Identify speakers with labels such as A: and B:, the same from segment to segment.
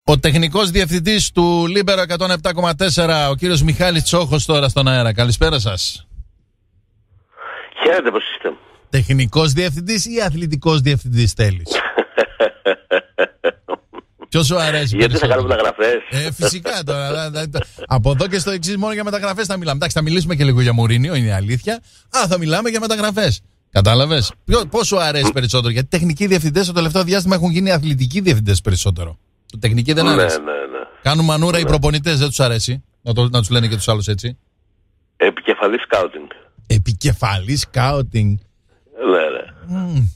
A: Ο τεχνικός διευθυντής του Λίμπερο 107,4, ο κύριος Μιχάλης Τσόχος, τώρα στον αέρα. Καλησπέρα σας.
B: Χαίρετε, πώς είστε?
A: Τεχνικός διευθυντής ή αθλητικός διευθυντής θέλεις? Ποιος σου αρέσει?
B: Γιατί θα κάνουμε μεταγραφές?
A: Φυσικά τώρα. Από εδώ και στο εξής μόνο για μεταγραφές θα μιλάμε. Εντάξει, θα μιλήσουμε και λίγο για Μουρίνιο, είναι η αλήθεια. Θα μιλάμε για μεταγραφές. Κατάλαβες? Πώς σου αρέσει περισσότερο? Γιατί τεχνικοί διευθυντές το τελευταίο διάστημα έχουν γίνει αθλητικοί διευθυντές περισσότερο. Το τεχνικοί δεν αρέσει.
B: Ναι.
A: Κάνουν μανούρα οι προπονητές, δεν τους αρέσει. Να τους λένε και τους άλλους έτσι.
B: Επικεφαλής σκάουτινγκ.
A: Επικεφαλής σκάουτινγκ.
B: Ναι.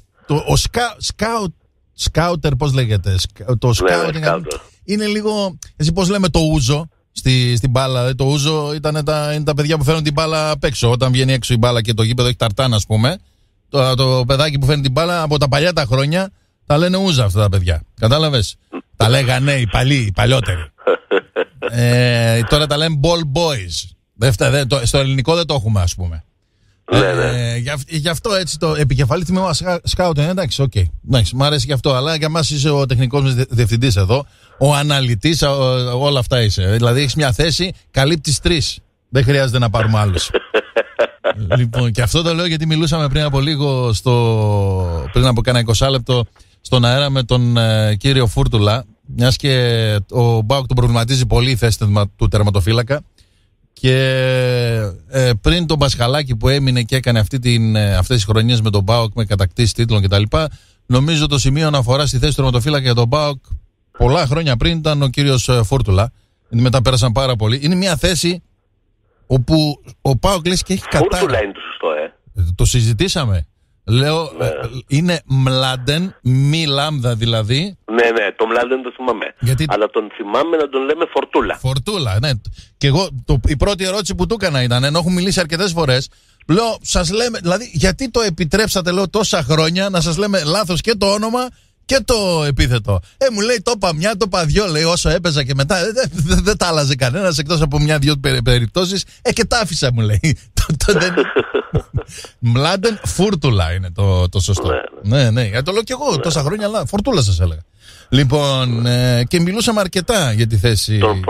A: Σκάουτερ, πώς λέγεται? Το σκάουτινγκ είναι λίγο. Εσύ πώς λέμε το ούζο στην μπάλα? Το ούζο είναι τα παιδιά που φέρνουν την μπάλα απ' έξω. Όταν βγαίνει έξω η μπάλα και το γήπεδο έχει ταρτάν, ας πούμε. Το παιδάκι που φέρνει την μπάλα από τα παλιά τα χρόνια τα λένε ούζα αυτά τα παιδιά. Κατάλαβες? Τα λέγανε οι παλιότεροι. Τώρα τα λένε ball boys. Στο ελληνικό δεν το έχουμε, ας πούμε. Γι' αυτό έτσι το επικεφαλής τμήμα σκάουτ. Εντάξει, οκ. Μ' αρέσει γι' αυτό. Αλλά για μας είσαι ο τεχνικός μας διευθυντής εδώ. Ο αναλυτής, όλα αυτά είσαι. Δηλαδή έχεις μια θέση, καλύπτεις 3. Δεν χρειάζεται να πάρουμε άλλους. Λοιπόν, και αυτό το λέω γιατί μιλούσαμε πριν από λίγο, πριν από κάνα 20 λεπτό, στον αέρα με τον κύριο Φούρτουλα. Μιας και ο Μπάουκ τον προβληματίζει πολύ η θέση του τερματοφύλακα. Και πριν τον Πασχαλάκη που έμεινε και έκανε αυτές τις χρονιές με τον ΠΑΟΚ, με κατακτήσεις τίτλων κτλ., νομίζω το σημείο αναφορά στη θέση του τερματοφύλακα για τον ΠΑΟΚ πολλά χρόνια πριν ήταν ο κύριος Φούρτουλα. Μετά πέρασαν πάρα πολύ. Είναι μια θέση όπου ο ΠΑΟΚ λες και έχει κατάρα.
B: Φούρτουλα είναι το σωστό,
A: Το συζητήσαμε. Λέω, είναι Μλάντεν, μη λάμδα δηλαδή.
B: Ναι, τον Μλάντεν το θυμάμαι. Αλλά τον θυμάμαι να τον λέμε Φορτούλα.
A: Φορτούλα, ναι. Και εγώ η πρώτη ερώτηση που του έκανα ήταν, ενώ έχουμε μιλήσει αρκετές φορές, λέω, σας λέμε, δηλαδή, γιατί το επιτρέψατε, λέω, τόσα χρόνια να σας λέμε λάθος και το όνομα και το επίθετο? Μου λέει, το είπα μια, το είπα δυο, λέει, όσο έπαιζα και μετά δεν τα άλλαζε κανένας εκτός από μια-δυο περιπτώσεις. Και τα άφησα, μου λέει. Μλάντεν Φούρτουλα είναι το σωστό. Ναι, το λέω κι εγώ τόσα χρόνια, αλλά Φορτούλα σας έλεγα. Λοιπόν, και μιλούσαμε αρκετά για τη θέση.
B: Τον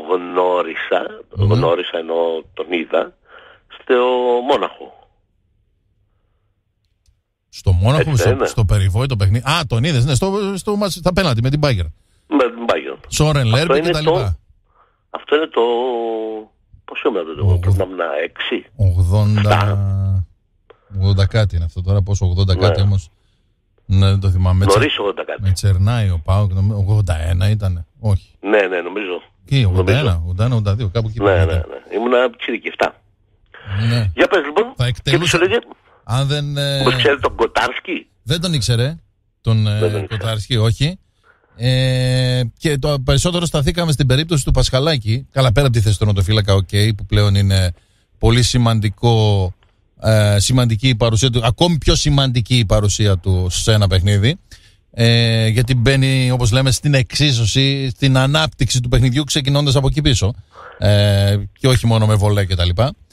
B: γνώρισα ενώ τον είδα στο Μόναχο.
A: Στο Μόναχο, στο περιβόητο παιχνίδι. Τον είδες, ναι, στα πέναλτι με την Μπάγκερ.
B: Με την Μπάγκερ.
A: Σόρεν Λέρμπι και τα λοιπά.
B: Αυτό είναι το... Πόσο είναι το
A: 86. 80 κάτι είναι αυτό τώρα, πόσο 80 κάτι όμως. Ναι, δεν το θυμάμαι.
B: Νωρίς 80 κάτι.
A: Με Τσερνάη ο ΠΑΟΚ, 81 ήταν. Όχι.
B: Ναι, νομίζω.
A: Τι, 81, κάπου εκεί.
B: Ναι. Ήμουνα τσίρικη 7.
A: Ναι.
B: Για πες λοιπόν.
A: Θα εκτελούσε. Αν δεν...
B: Πώς ξέρει τον Κοτάρσκι?
A: Δεν τον ήξερε. Τον Κοτάρσκι, όχι. Και το περισσότερο σταθήκαμε στην περίπτωση του Πασχαλάκη. Καλά, πέρα από τη θέση του τερματοφύλακα, που πλέον είναι πολύ σημαντική η παρουσία του, ακόμη πιο σημαντική η παρουσία του σε ένα παιχνίδι. Γιατί μπαίνει, όπως λέμε, στην εξίσωση, στην ανάπτυξη του παιχνιδιού, ξεκινώντας από εκεί πίσω. Και όχι μόνο με βολέ κτλ.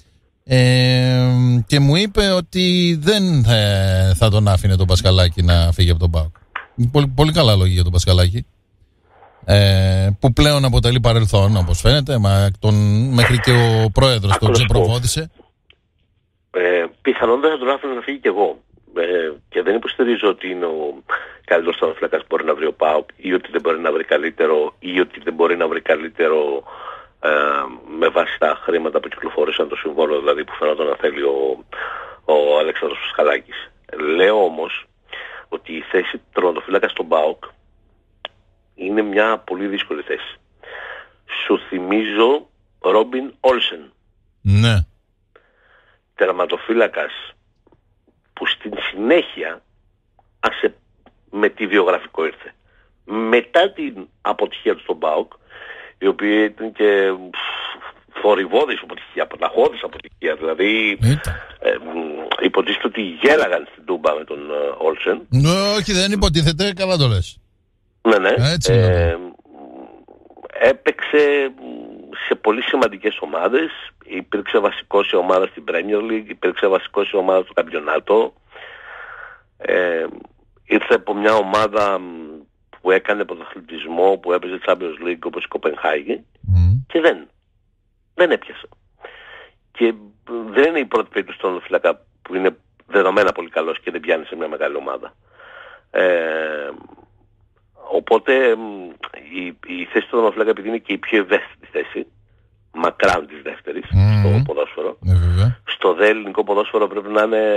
A: Και μου είπε ότι δεν θα τον άφηνε τον Πασχαλάκη να φύγει από τον ΠΑΟΚ. Πολύ, πολύ καλά λόγια για τον Πασχαλάκη, που πλέον αποτελεί παρελθόν, όπως φαίνεται, μέχρι και ο πρόεδρος τον ξεπροβόδησε.
B: Πιθανόν δεν θα τον άφηνα να φύγει κι εγώ. Και δεν υποστηρίζω ότι είναι ο καλύτερος τερματοφύλακας που μπορεί να βρει ο ΠΑΟΚ, ή ότι δεν μπορεί να βρει καλύτερο, ή ότι δεν μπορεί να βρει καλύτερο με βάση τα χρήματα που κυκλοφορήσαν, το συμβόλαιο δηλαδή που φαίνονταν να θέλει ο Αλέξανδρος Πασχαλάκης. Λέω όμως ότι η θέση του τερματοφύλακα στον ΠΑΟΚ είναι μια πολύ δύσκολη θέση. Σου θυμίζω Ρόμπιν Όλσεν.
A: Ναι.
B: Τερματοφύλακας που στην συνέχεια με τη βιογραφικό ήρθε. Μετά την αποτυχία του στον ΠΑΟΚ, η οποία ήταν και θορυβώδης αποτυχία, παταχώδης αποτυχία, δηλαδή υποτίθεται ότι γέλαγαν στην Τούμπα με τον Όλσεν.
A: Όχι, δεν υποτίθεται, καλά το λες.
B: Ναι. Έπαιξε σε πολύ σημαντικές ομάδες, υπήρξε βασικός σε ομάδα στην Premier League, υπήρξε βασικός σε ομάδα στο καμπιονάτο, ήρθε από μια ομάδα που που έκανε πρωταθλητισμό, που έπαιζε Champions League όπως η Κοπενχάγη και δεν έπιασε. Και δεν είναι η πρώτη περίπτωση του τερματοφύλακα που είναι δεδομένα πολύ καλός και δεν πιάνει σε μια μεγάλη ομάδα. Οπότε η θέση του τερματοφύλακα, επειδή είναι και η πιο ευαίσθητη θέση, μακράν της δεύτερης στο ποδόσφαιρο, στο δε ελληνικό ποδόσφαιρο πρέπει να είναι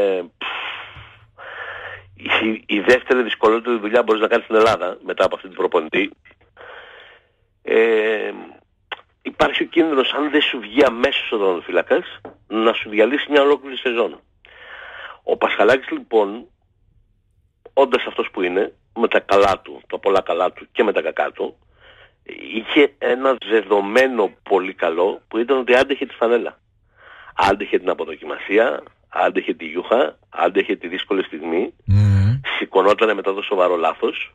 B: η δεύτερη δυσκολότερη δουλειά μπορείς να κάνεις στην Ελλάδα μετά από αυτή την προπονητή. Υπάρχει ο κίνδυνος, αν δεν σου βγει αμέσως ο τερματοφύλακας, να σου διαλύσει μια ολόκληρη σεζόν. Ο Πασχαλάκης λοιπόν, όντας αυτός που είναι, με τα καλά του, τα πολλά καλά του και με τα κακά του, είχε ένα δεδομένο πολύ καλό που ήταν ότι άντεχε τη φανέλα. Άντεχε την αποδοκιμασία, άντεχε τη γιούχα, άντεχε τη δύσκολη στιγμή, σηκωνότανε μετά το σοβαρό λάθος.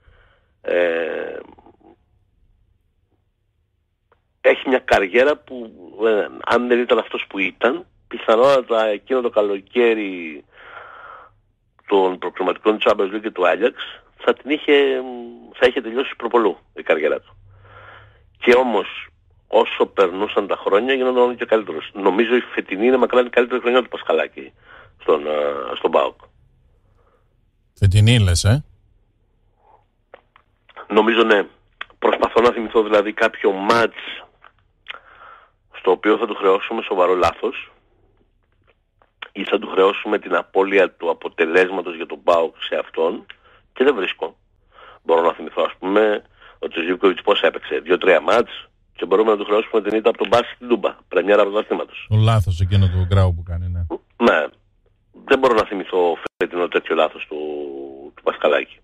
B: Έχει μια καριέρα που αν δεν ήταν αυτός που ήταν, πιθανότατα εκείνο το καλοκαίρι των προκριματικών του Champions League και του Άγιαξ θα είχε τελειώσει προπολού η καριέρα του. Και όμως όσο περνούσαν τα χρόνια γίνονταν όλο και καλύτερος. Νομίζω η φετινή είναι μακράν η καλύτερη χρονιά του Πασχαλάκη στον ΠΑΟΚ.
A: Φετινή λες,
B: Νομίζω ναι. Προσπαθώ να θυμηθώ δηλαδή κάποιο μάτς στο οποίο θα του χρεώσουμε σοβαρό λάθος ή θα του χρεώσουμε την απώλεια του αποτελέσματος για τον ΠΑΟΚ σε αυτόν και δεν βρίσκω. Μπορώ να θυμηθώ ας πούμε ότι ο Ζίβκοβιτς πώς έπαιξε, 2-3 μάτς και μπορούμε να του χρεώσουμε την ήττα από τον Μπάσκετ στην Τούμπα, πρεμιέρα πρωταθλήματος.
A: Το λάθος εκείνο του Γκράου που κάνει, ναι.
B: Ναι. Δεν μπορώ να θυμηθώ φετινό τέτοιο λάθος του Πασχαλάκη.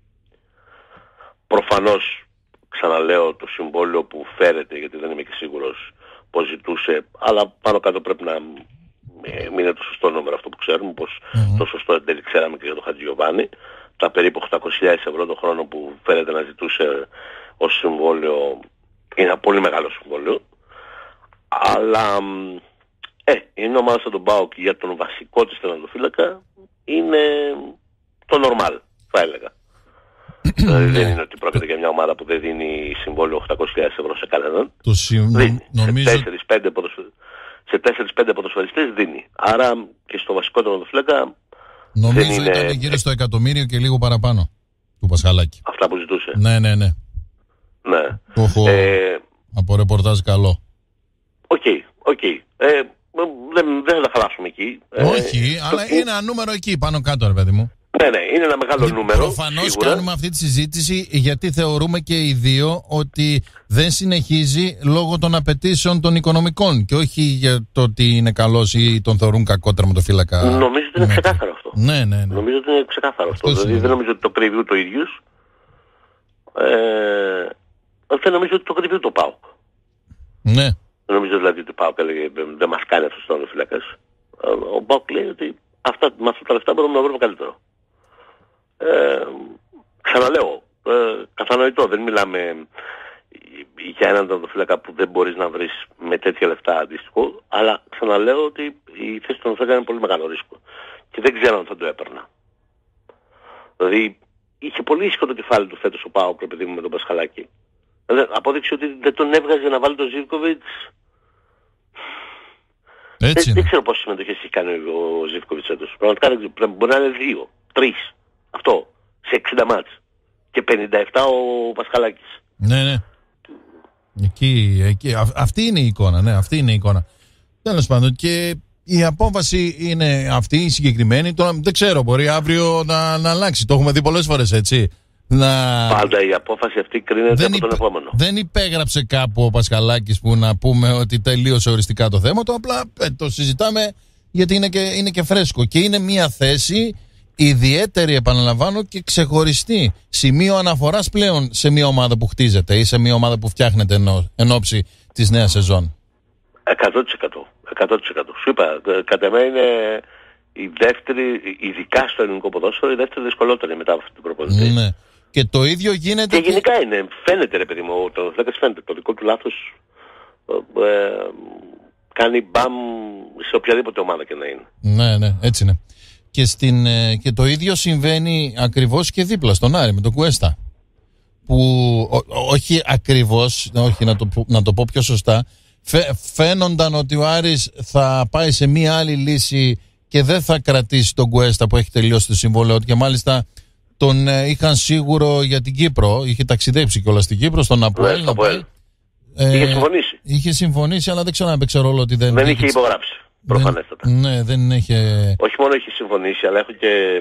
B: Προφανώς, ξαναλέω, το συμβόλαιο που φέρεται, γιατί δεν είμαι και σίγουρος πως ζητούσε, αλλά πάνω κάτω πρέπει να μην είναι το σωστό νούμερο αυτό που ξέρουμε, πως το σωστό εν τέλει ξέραμε και για τον Χατζηγιοβάνη. Τα περίπου 800.000 ευρώ το χρόνο που φέρεται να ζητούσε ως συμβόλαιο είναι ένα πολύ μεγάλο συμβόλαιο. Αλλά είναι ομάδα σαν τον ΠΑΟΚ για τον βασικό της τερματοφύλακα είναι το normal, θα έλεγα. Δηλαδή δεν είναι ότι πρόκειται για μια ομάδα που δεν δίνει συμβόλαιο 800.000 ευρώ σε κανέναν.
A: Νομίζω...
B: Σε 4-5 ποδοσφαιριστές δίνει. Άρα και στο βασικό τερματοφύλακα
A: νομίζω είναι... ήταν γύρω στο εκατομμύριο και λίγο παραπάνω του Πασχαλάκη.
B: Αυτά που ζητούσε.
A: Ναι. Το έχω από ρεπορτάζ καλό.
B: Οκ. Δεν θα τα χαλάσουμε εκεί.
A: Όχι, αλλά είναι ένα νούμερο εκεί πάνω κάτω, ρε παιδί μου.
B: Ναι, είναι ένα μεγάλο νούμερο.
A: Προφανώς κάνουμε αυτή τη συζήτηση γιατί θεωρούμε και οι δύο ότι δεν συνεχίζει λόγω των απαιτήσεων των οικονομικών και όχι για το ότι είναι καλός ή τον θεωρούν κακό τερματοφύλακα.
B: Νομίζω ότι είναι ξεκάθαρο αυτό.
A: Ναι.
B: Νομίζω ότι είναι ξεκάθαρο αυτό. Δηλαδή δεν νομίζω ότι το κρύβει ούτε ο ίδιος. Δεν νομίζω ότι το κρύβει ούτε ο ΠΑΟΚ.
A: Ναι.
B: Δεν νομίζω δηλαδή ότι ο ΠΑΟΚ έλεγε δεν μας κάνει αυτός ο τερματοφύλακας. Ο ΠΑΟΚ λέει ότι με αυτά τα λεφτά μπορούμε να βρούμε καλύτερο. Ξαναλέω, κατανοητό, δεν μιλάμε για έναν τερματοφύλακα που δεν μπορείς να βρεις με τέτοια λεφτά αντίστοιχο, αλλά ξαναλέω ότι η θέση του τερματοφύλακα είναι πολύ μεγάλο ρίσκο και δεν ξέρω αν θα το έπαιρνα. Δηλαδή είχε πολύ ίσχυο το κεφάλι του φέτος ο ΠΑΟΚ, επειδή μου με τον Πασχαλάκη. Απόδειξε ότι δεν τον έβγαζε να βάλει τον Ζίβκοβιτς. Δεν ξέρω πόσες συμμετοχές έχει κάνει ο Ζίβκοβιτς έτος. Πραγματικά μπορεί να είναι 2, 3. Αυτό, σε 60 μάτς. Και 57 ο Πασχαλάκης.
A: Ναι. Εκεί. Αυτή είναι η εικόνα, ναι, αυτή είναι η εικόνα. Τέλος πάντων, και η απόφαση είναι αυτή, η συγκεκριμένη. Τώρα δεν ξέρω, μπορεί αύριο να αλλάξει. Το έχουμε δει πολλές φορές, έτσι.
B: Πάντα η απόφαση αυτή κρίνεται από τον επόμενο.
A: Δεν υπέγραψε κάπου ο Πασχαλάκης που να πούμε ότι τελείωσε οριστικά το θέμα του. Απλά το συζητάμε γιατί είναι και φρέσκο. Και είναι μια θέση ιδιαίτερη, επαναλαμβάνω, και ξεχωριστή. Σημείο αναφοράς πλέον σε μια ομάδα που χτίζεται ή σε μια ομάδα που φτιάχνεται εν ώψη της νέας σεζόν.
B: 100%. Σου είπα, κατά μένα είναι η δεύτερη, ειδικά στο ελληνικό ποδόσφαιρο, η δεύτερη δυσκολότερη μετά από αυτή την προπονητή. Ναι.
A: Και το ίδιο γίνεται.
B: Και γενικά είναι, φαίνεται ρε παιδί μου, το Φλέκας φαίνεται. Το δικό του λάθος κάνει μπαμ σε οποιαδήποτε ομάδα και να είναι.
A: Ναι, έτσι είναι. Και το ίδιο συμβαίνει ακριβώς και δίπλα στον Άρη με τον Κουέστα. που όχι ακριβώς, όχι να το πω πιο σωστά, φαίνονταν ότι ο Άρης θα πάει σε μία άλλη λύση και δεν θα κρατήσει τον Κουέστα που έχει τελειώσει το συμβόλαιο, και μάλιστα τον είχαν σίγουρο για την Κύπρο, είχε ταξιδέψει κιόλας στην Κύπρο, στον Αποέλ.
B: Είχε συμφωνήσει.
A: Είχε συμφωνήσει, αλλά δεν ξέρω αν έπαιξε ρόλο ότι
B: δεν είχε υπογράψει. Προφανέστατα.
A: Ναι, δεν είχε. Όχι
B: μόνο είχε συμφωνήσει, αλλά έχω και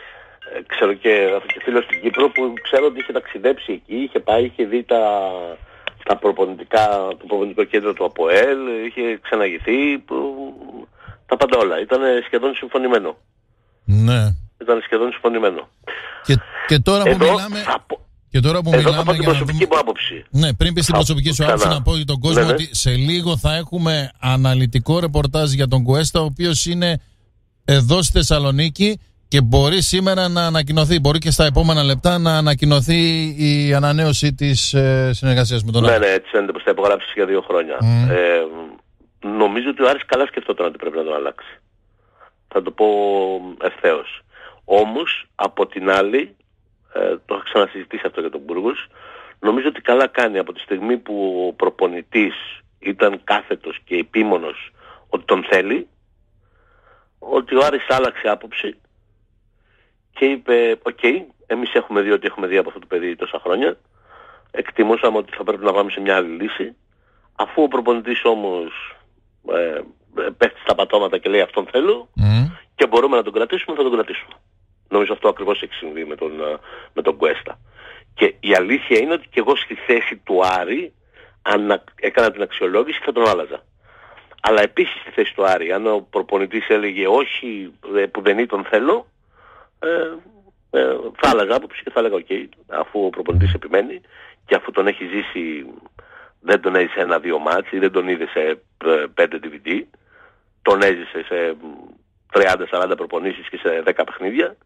B: φίλο στην Κύπρο που ξέρω ότι είχε ταξιδέψει εκεί, είχε πάει, είχε δει το προπονητικό κέντρο του ΑΠΟΕΛ, είχε ξαναγηθεί, τα πάντα όλα. Ήταν σχεδόν συμφωνημένο.
A: Ναι.
B: Ήταν σχεδόν συμφωνημένο.
A: Και τώρα που μιλάμε.
B: Εδώ θα πω την προσωπική μου άποψη.
A: Ναι, πριν πεις την προσωπική σου άποψη, να πω για τον κόσμο ότι σε λίγο θα έχουμε αναλυτικό ρεπορτάζ για τον Κουέστα, ο οποίος είναι εδώ στη Θεσσαλονίκη και μπορεί σήμερα να ανακοινωθεί, μπορεί και στα επόμενα λεπτά να ανακοινωθεί η ανανέωση της συνεργασίας με τον Άρη.
B: Ναι, έτσι φαίνεται πως θα υπογράψει για 2 χρόνια. Νομίζω ότι ο Άρης καλά σκεφτόταν ότι πρέπει να τον αλλάξει. Θα το πω ευθέως. Όμως, από την άλλη, το έχω ξανασυζητήσει αυτό για τον Μπούργος, νομίζω ότι καλά κάνει από τη στιγμή που ο προπονητής ήταν κάθετος και επίμονος ότι τον θέλει, ότι ο Άρης άλλαξε άποψη και είπε «ΟΚ, εμείς έχουμε δει ότι έχουμε δει από αυτό το παιδί τόσα χρόνια, εκτιμούσαμε ότι θα πρέπει να πάμε σε μια άλλη λύση, αφού ο προπονητής όμως πέφτει στα πατώματα και λέει αυτόν θέλω και μπορούμε να τον κρατήσουμε, θα τον κρατήσουμε». Νομίζω αυτό ακριβώς έχει συμβεί με τον Κουέστα. Και η αλήθεια είναι ότι και εγώ στη θέση του Άρη, αν έκανα την αξιολόγηση, θα τον άλλαζα. Αλλά επίσης στη θέση του Άρη, αν ο προπονητής έλεγε όχι που δεν τον θέλω, θα άλλαζα άποψη και θα έλεγα οκ, αφού ο προπονητής επιμένει και αφού τον έχει ζήσει, δεν τον έζησε 1-2 μάτς ή δεν τον είδε σε 5 DVD, τον έζησε σε 30-40 προπονήσεις και σε 10 παιχνίδια,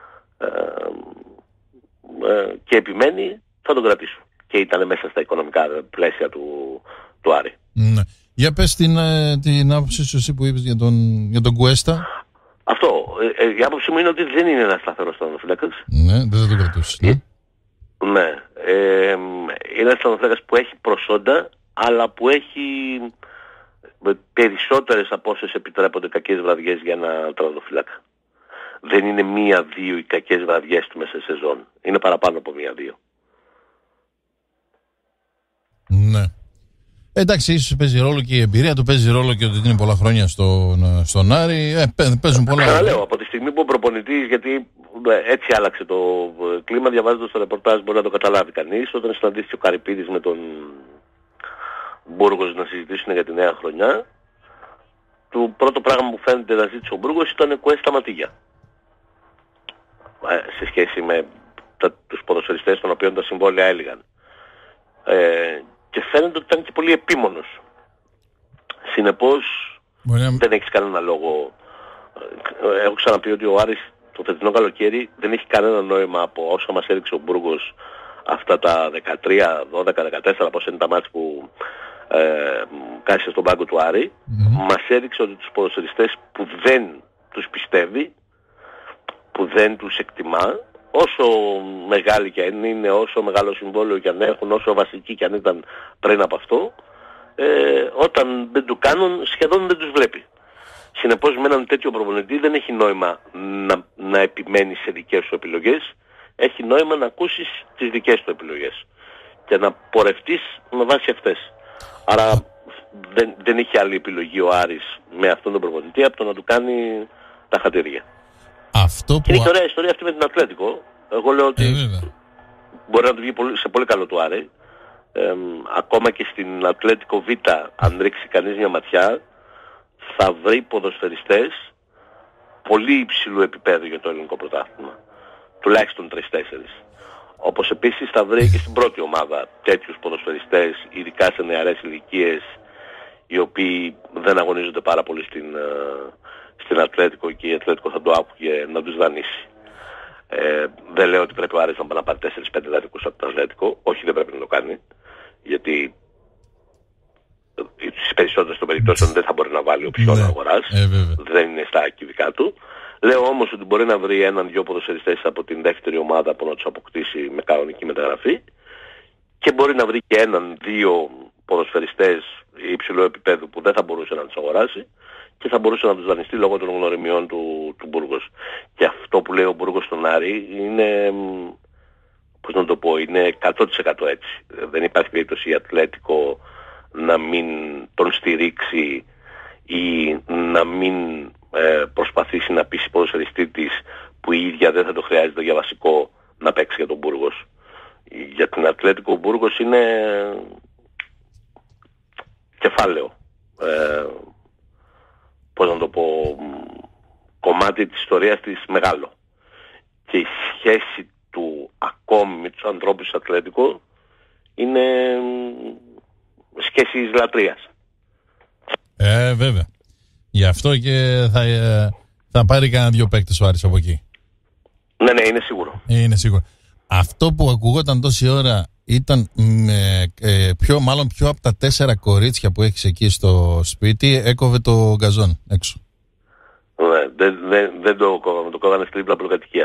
B: και επιμένει, θα τον κρατήσω. Και ήταν μέσα στα οικονομικά πλαίσια του Άρη.
A: Ναι. Για πες την άποψη σου εσύ που είπες για τον Κουέστα.
B: Αυτό. Η άποψη μου είναι ότι δεν είναι ένας σταθερός τερματοφύλακας.
A: Ναι, δεν θα τον κρατήσεις.
B: Ναι. Είναι ένας τερματοφύλακας που έχει προσόντα, αλλά που έχει περισσότερες από όσες επιτρέπονται κακές βραδιές για ένα τερματοφύλακα. Δεν είναι 1-2 οι κακές βραδιές του μέσα σε σεζόν. Είναι παραπάνω από 1-2.
A: Ναι. Εντάξει, ίσως παίζει ρόλο και η εμπειρία του, παίζει ρόλο και ότι είναι πολλά χρόνια στον Άρη. Παίζουν πολλά.
B: Ξαναλέω, από τη στιγμή που ο προπονητής, γιατί έτσι άλλαξε το κλίμα, διαβάζοντας το ρεπορτάζ μπορεί να το καταλάβει κανείς, όταν συναντήθηκε ο Καρυπίδης με τον Μπούργος να συζητήσουν για τη νέα χρονιά, το πρώτο πράγμα που φαίνεται να ζήτησε ο Μπούργος ήταν Κουέστα Ματίγια. Σε σχέση με τους ποδοσφαιριστές των οποίων τα συμβόλαια έλυγαν. Και φαίνεται ότι ήταν και πολύ επίμονος. Συνεπώς δεν έχεις κανένα λόγο. Έχω ξαναπεί ότι ο Άρης το φετινό καλοκαίρι δεν έχει κανένα νόημα από όσα μας έδειξε ο Μπούργος αυτά τα 13, 12, 14 πώς είναι τα μάτς που κάθισε στον πάγκο του Άρη. Μας έδειξε ότι τους ποδοσφαιριστές που δεν τους πιστεύει, που δεν τους εκτιμά, όσο μεγάλοι και αν είναι, όσο μεγάλο συμβόλαιο και αν έχουν, όσο βασικοί και αν ήταν πριν από αυτό, όταν δεν του κάνουν σχεδόν δεν τους βλέπει. Συνεπώς με έναν τέτοιο προπονητή δεν έχει νόημα να επιμένεις σε δικές σου επιλογές, έχει νόημα να ακούσεις τις δικές του επιλογές και να πορευτείς με βάση αυτές. Άρα δεν έχει άλλη επιλογή ο Άρης με αυτόν τον προπονητή από το να του κάνει τα χατήρια. Είναι και ωραία ιστορία αυτή με την Ατλέτικο. Εγώ λέω ότι μπορεί να του βγει σε πολύ καλό του Άρη. Ακόμα και στην Ατλέτικο Β, αν ρίξει κανείς μια ματιά, θα βρει ποδοσφαιριστές πολύ υψηλού επίπεδου για το ελληνικό πρωτάθλημα. Τουλάχιστον 3-4. Όπως επίσης θα βρει και στην πρώτη ομάδα τέτοιους ποδοσφαιριστές, ειδικά σε νεαρές ηλικίες, οι οποίοι δεν αγωνίζονται πάρα πολύ στην Ατλέτικο και η Ατλέτικο θα το άκουγε να τους δανείσει. Δεν λέω ότι πρέπει ο Άρης να πάρει 4-5 δανεικούς από το Ατλέτικο. Όχι, δεν πρέπει να το κάνει. Γιατί στις περισσότερες των περιπτώσεων δεν θα μπορεί να βάλει οψιόν αγοράς. Δεν είναι στα κυβικά του. Λέω όμως ότι μπορεί να βρει έναν-δυο ποδοσφαιριστές από την δεύτερη ομάδα που να τους αποκτήσει με κανονική μεταγραφή και μπορεί να βρει και έναν-δύο ποδοσφαιριστές υψηλού επίπεδου που δεν θα μπορούσε να τους αγοράσει και θα μπορούσε να τους δανειστεί λόγω των γνωριμιών του Μπούργος. Και αυτό που λέει ο Μπούργος στον Άρη είναι, πώς να το πω, είναι 100% έτσι. Δεν υπάρχει περίπτωση η Ατλέτικο να μην τον στηρίξει ή να μην προσπαθήσει να πείσει ποδοσφαιριστή της που η ίδια δεν θα το χρειάζεται για βασικό να παίξει για τον Μπούργος. Για την Ατλέτικο ο Μπούργος είναι κεφάλαιο, πώς να το πω, κομμάτι της ιστορίας της μεγάλο. Και η σχέση του ακόμη με τους ανθρώπους του Ατλέτικο είναι σχέση λατρείας.
A: Βέβαια. Γι' αυτό και θα πάρει κανένα δύο παίκτες ο Άρης από εκεί.
B: Ναι, είναι σίγουρο.
A: Είναι σίγουρο. Αυτό που ακουγόταν τόση ώρα ήταν πιο από τα 4 κορίτσια που έχεις εκεί στο σπίτι, έκοβε το γκαζόν έξω.
B: Ναι, δεν το κόβαμε, το κόβανε στην τρίπλα προκατοικία.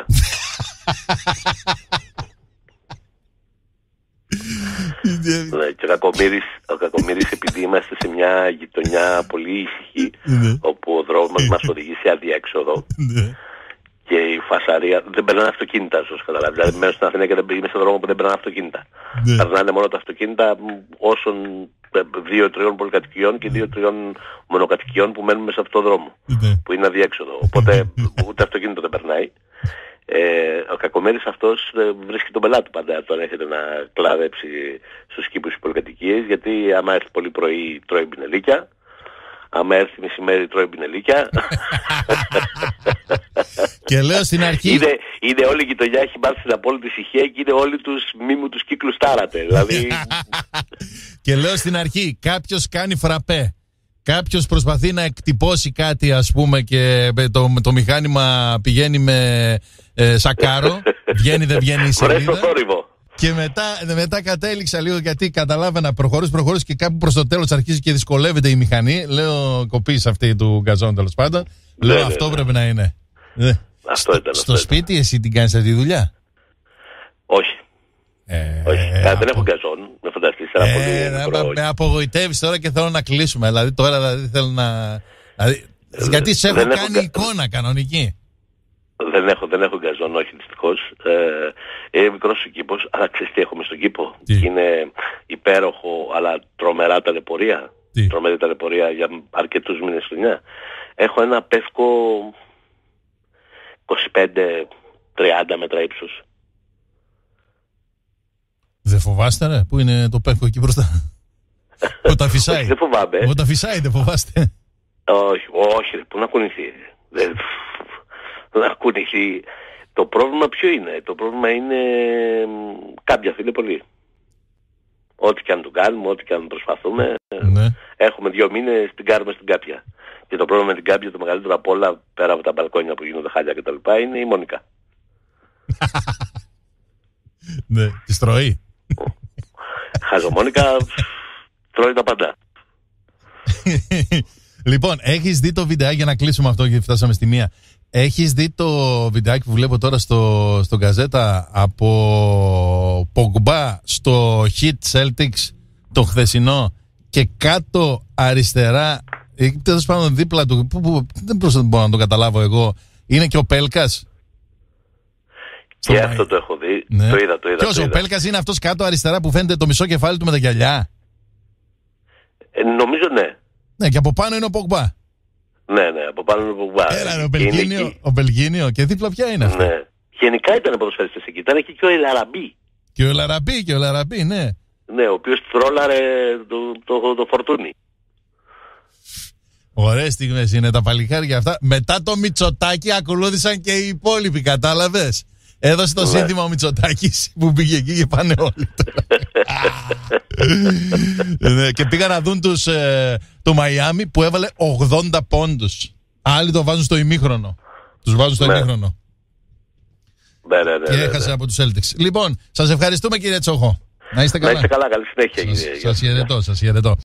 B: Ναι, και ο Κακομοίρης, επειδή είμαστε σε μια γειτονιά πολύ ήσυχη, όπου ο δρόμος μας οδηγεί σε αδιέξοδο και η φασαρία δεν περνάνε αυτοκίνητα, όσο καταλάβει. Δηλαδή μένω στην Αθήνα και είμαι σε δρόμο που δεν περνάνε αυτοκίνητα. Περνάνε μόνο τα αυτοκίνητα όσων 2-3 πολυκατοικιών και 2-3 μονοκατοικιών που μένουν μέσα σε αυτό το δρόμο, που είναι αδιέξοδο. Οπότε ούτε αυτοκίνητο δεν περνάει. Ο Κακομοίρης αυτός βρίσκει τον πελάτη πάντα όταν έρχεται να κλάδεψει στους κήπους της πολυκατοικίας, γιατί άμα έρθει πολύ πρωί τρώει μπινελίκια, άμα έρθει μεσημέρι τρώει μπινελίκια.
A: Και λέω στην αρχή
B: είναι όλη η γειτονιά, έχει πάρει στην απόλυτη ησυχία και είναι όλοι τους μήμου τους κύκλους τάρατε. Δηλαδή...
A: Και λέω στην αρχή, κάποιος κάνει φραπέ, κάποιος προσπαθεί να εκτυπώσει κάτι, ας πούμε, και το μηχάνημα πηγαίνει με σακάρο, βγαίνει δεν βγαίνει η σελίδα. Και μετά κατέληξα λίγο, γιατί καταλάβαινα προχωρείς και κάπου προς το τέλος αρχίζει και δυσκολεύεται η μηχανή. Λέω κοπείς αυτή του γκαζόν, τέλος πάντων. Λέω αυτό πρέπει να είναι. Στο σπίτι εσύ την κάνεις αυτή τη δουλειά?
B: Όχι. Δεν έχω γκαζόν. Με φανταστείς.
A: Με απογοητεύεις τώρα και θέλω να κλείσουμε. Δηλαδή τώρα θέλω να... Γιατί σε έχω κάνει εικόνα κανονική.
B: Δεν έχω γκαζόν, όχι δυστυχώς. Είναι μικρός ο κήπος, αλλά ξέρεις τι έχουμε στον κήπο? Είναι υπέροχο, αλλά τρομερά ταλαιπωρία. Τρομερή ταλαιπωρία για αρκετούς μήνες χρονιά. Έχω ένα πεύκο 25-30 μέτρα ύψος.
A: Δεν φοβάστε ρε, που είναι το πεύκο εκεί μπροστά? Όταν φυσάει.
B: Δεν φοβάμαι.
A: Όταν φυσάει δεν φοβάστε?
B: Όχι ρε, που να κουνηθεί. Να κουνηθεί. Το πρόβλημα ποιο είναι? Το πρόβλημα είναι κάποια φίλοι πολύ. Ό,τι και αν του κάνουμε, ό,τι και αν προσπαθούμε, έχουμε 2 μήνες, την κάνουμε στην Κάπια. Και το πρόβλημα με την Κάπια, το μεγαλύτερο απ' όλα, πέρα από τα μπαλκόνια που γίνονται χάλια κτλ., είναι η Μόνικα.
A: Ναι, τη τρώει.
B: Χαζομόνικα τρώει τα πάντα.
A: Λοιπόν, έχεις δει το βιντεάκι, για να κλείσουμε αυτό γιατί φτάσαμε στη μία. Έχεις δει το βιντεάκι που βλέπω τώρα στο Γκαζέτα από Πογμπά στο Hit Celtics το χθεσινό, και κάτω αριστερά, τέλος πάντων δίπλα του, που δεν μπορώ να το καταλάβω εγώ, είναι και ο Πέλκας.
B: Και αυτό το έχω δει. Ναι. Το είδα.
A: Ποιος, ο Πέλκας είναι αυτός κάτω αριστερά που φαίνεται το μισό κεφάλι του με τα γυαλιά?
B: Νομίζω ναι.
A: Ναι, και από πάνω είναι ο Πογμπά.
B: Ναι, από πάνω είναι ο Πογμπά.
A: Έλα, ο Μπελγίνιο. Και δίπλα ποια είναι αυτή?
B: Ναι. Γενικά ήταν ποδοσφαιριστές εκεί. Ήταν εκεί και ο Ελαραμπή.
A: Και ο Ελαραμπή, ναι.
B: Ναι, ο οποίος τρόλαρε το φορτούνι.
A: Ωραίες στιγμές είναι τα παλικάρια αυτά. Μετά το Μητσοτάκη ακολούθησαν και οι υπόλοιποι, κατάλαβες? Έδωσε το σύνθημα ο Μητσοτάκης που πήγε εκεί και πάνε όλοι. Και πήγαν να δουν το Μαϊάμι που έβαλε 80 πόντους. Άλλοι το βάζουν στο ημίχρονο. Τους βάζουν στο ημίχρονο. Και έχασε από τους Celtics. Λοιπόν, σας ευχαριστούμε κύριε Τσόχο. Να είστε καλά.
B: Καλή συνέχεια.
A: Σας χαιρετώ.